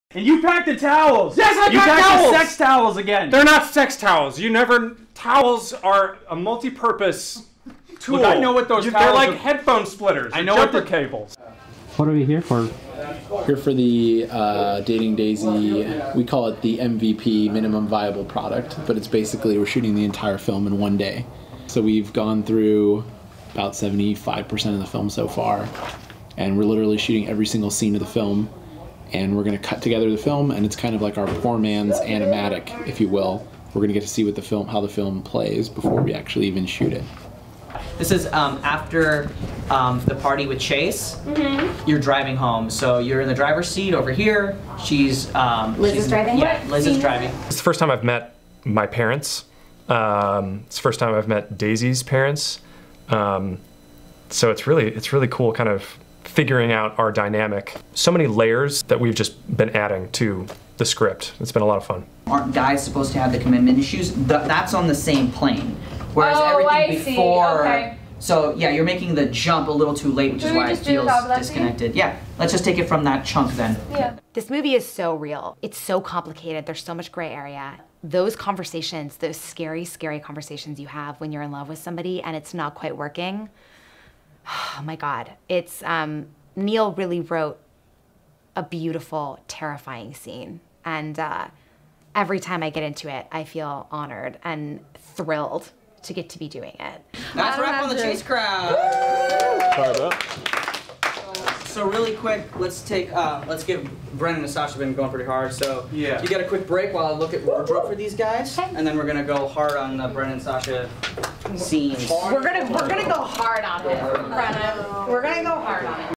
And you packed the towels! Yes, I you packed towels! The sex towels again! They're not sex towels. Towels are a multi-purpose tool. Look, I know what those towels They're like are. headphone splitters. I know what jumper cables. What are we here for? Here for the Dating Daisy, we call it the MVP, minimum viable product, but it's basically we're shooting the entire film in one day. So we've gone through about 75% of the film so far, and we're literally shooting every single scene of the film, and we're going to cut together the film, and it's kind of like our poor man's animatic, if you will. We're going to get to see what how the film plays before we actually even shoot it. This is after the party with Chase. You're driving home, so you're in the driver's seat over here. Liz is driving? Yeah, Liz is driving. It's the first time I've met my parents. It's the first time I've met Daisy's parents. So it's really cool kind of figuring out our dynamic. So many layers that we've just been adding to the script. It's been a lot of fun. Aren't guys supposed to have the commitment issues? That's on the same plane. Whereas everything before, okay. So yeah, you're making the jump a little too late, which is why it feels disconnected. Yeah, let's just take it from that chunk then. Yeah. This movie is so real. It's so complicated. There's so much gray area. Those conversations, those scary, scary conversations you have when you're in love with somebody and it's not quite working. Oh my God. It's, Neil really wrote a beautiful, terrifying scene. And every time I get into it, I feel honored and thrilled to get to be doing it. Nice wrap on the Chase crowd. So really quick, let's give Brennan and Sasha been going pretty hard. So yeah, you get a quick break while I look at wardrobe for these guys, and then we're gonna go hard on the Brennan and Sasha scenes. We're gonna go hard on it, Brennan. We're gonna go hard on it.